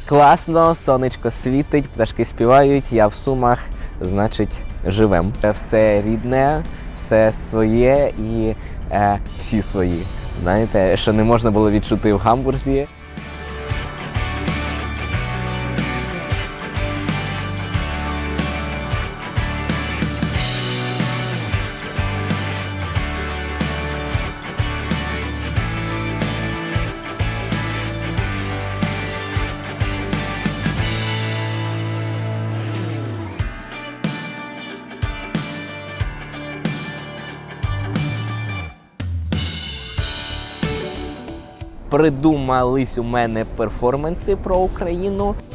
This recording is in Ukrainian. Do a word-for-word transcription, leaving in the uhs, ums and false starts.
класно, сонечко світить, пташки співають, я в Сумах, значить, живем. Все рідне, все своє і е, всі свої. Знаєте, що не можна було відчути в Гамбурзі. Придумались у мене перформанси про Україну.